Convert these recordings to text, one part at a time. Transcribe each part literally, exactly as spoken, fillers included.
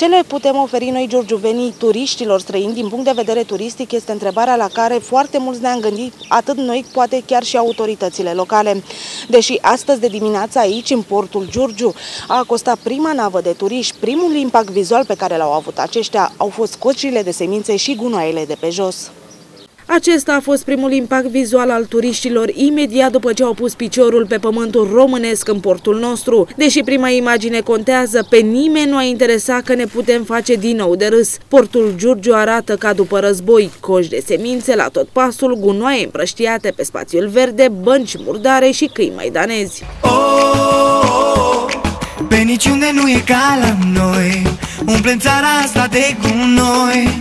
Ce le putem oferi noi giurgiuvenii turiștilor străini din punct de vedere turistic este întrebarea la care foarte mulți ne-am gândit, atât noi, poate chiar și autoritățile locale. Deși astăzi de dimineață aici, în portul Giurgiu, a acostat prima navă de turiști, primul impact vizual pe care l-au avut aceștia au fost cocile de semințe și gunoaiele de pe jos. Acesta a fost primul impact vizual al turiștilor imediat după ce au pus piciorul pe pământul românesc în portul nostru. Deși prima imagine contează, pe nimeni nu a interesat că ne putem face din nou de râs. Portul Giurgiu arată ca după război, coși de semințe la tot pasul, gunoaie împrăștiate pe spațiul verde, bănci murdare și câini maidanezi. Oh, oh, oh, pe niciunde nu e ca la noi, umplem țara asta de gunoi.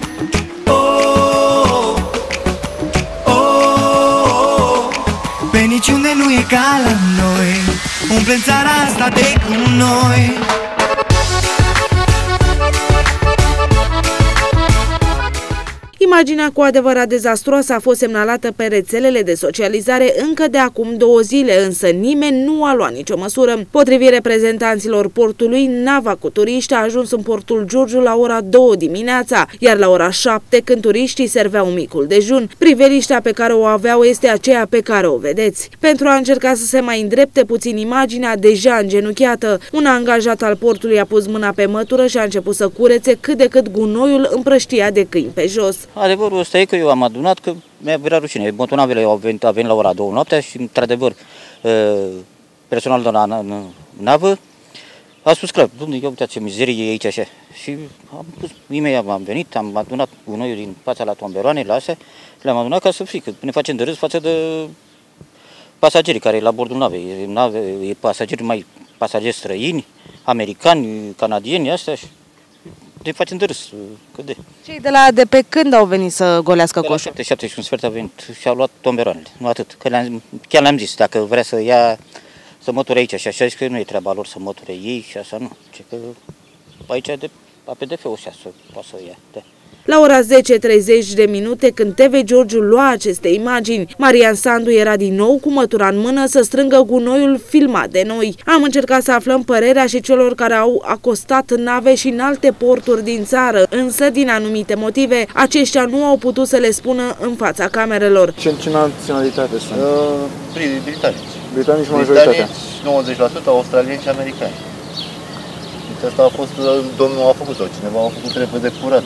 Niciunde nu e ca la noi, umplem țara asta de gunoi. Imaginea cu adevărat dezastruoasă a fost semnalată pe rețelele de socializare încă de acum două zile, însă nimeni nu a luat nicio măsură. Potrivit reprezentanților portului, nava cu turiști a ajuns în portul Giurgiu la ora două dimineața, iar la ora șapte, când turiștii serveau micul dejun, priveliștea pe care o aveau este aceea pe care o vedeți. Pentru a încerca să se mai îndrepte puțin imaginea, deja îngenuchiată, un angajat al portului a pus mâna pe mătură și a început să curețe cât de cât gunoiul împrăștia de câini pe jos. Adevărul ăsta e că eu am adunat, că mi-a vrea rușine. Motonavele au venit, a venit la ora două noaptea și, într-adevăr, personalul de la navă a spus clar, dom'le, uitați ce mizerie e aici așa. Și am pus, imediat am venit, am adunat gunoiul din fața la tomberoanele astea, le-am adunat ca să fie, că ne facem de râs față de pasagerii care e la bordul navei. Nave, e pasageri mai pasageri străini, americani, canadieni, astea și ne facem de râs, că de. Cei de la de pe când au venit să golească coșul? șapte, șapte și un sfert a venit și au luat tomberoanele, nu atât. Că le-am, chiar le-am zis, dacă vrea să ia, să măture aici și așa, zis că nu e treaba lor să măture ei și așa, nu. Ce că aici de A P D F-ul așa să poată să ia. De. La ora zece treizeci de minute, când T V Giurgiu lua aceste imagini, Marian Sandu era din nou cu mătura în mână să strângă gunoiul filmat de noi. Am încercat să aflăm părerea și celor care au acostat nave și în alte porturi din țară, însă, din anumite motive, aceștia nu au putut să le spună în fața camerelor. Ce, ce naționalitate sunt? Uh, britanici. Britanici majoritatea. Britanici, nouăzeci la sută, australieni și americani. Deci asta a fost, domnul a făcut-o, cineva a făcut repede curat.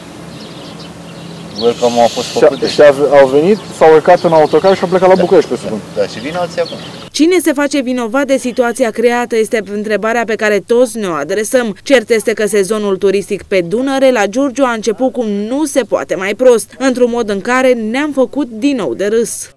Welcome a fost făcut și, și au venit, s-au urcat în autocar și au plecat la da, București, presupun. Da, da, și vin alții acum. Cine se face vinovat de situația creată este întrebarea pe care toți ne-o adresăm. Cert este că sezonul turistic pe Dunăre la Giurgiu a început cum nu se poate mai prost, într-un mod în care ne-am făcut din nou de râs.